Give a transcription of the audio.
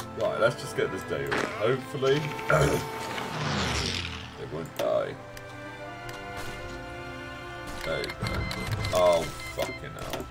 Right, let's just get this day over. Hopefully, they won't die. There you go. Oh, fucking hell.